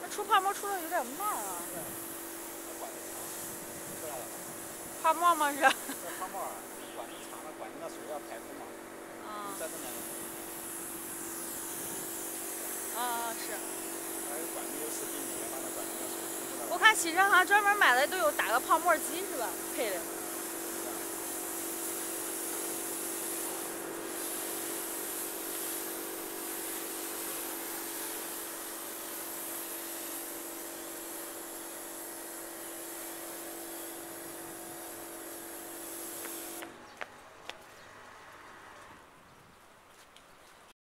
出泡沫出的有点慢啊。 管子长，出来了。 泡沫吗是？ 这泡沫管子长了，管子那水要排出嘛。在这面。 是。 还有管子有使劲，你别把那管子那水冲出来。 我看汽车行专门买的都有打个泡沫机是吧？配的。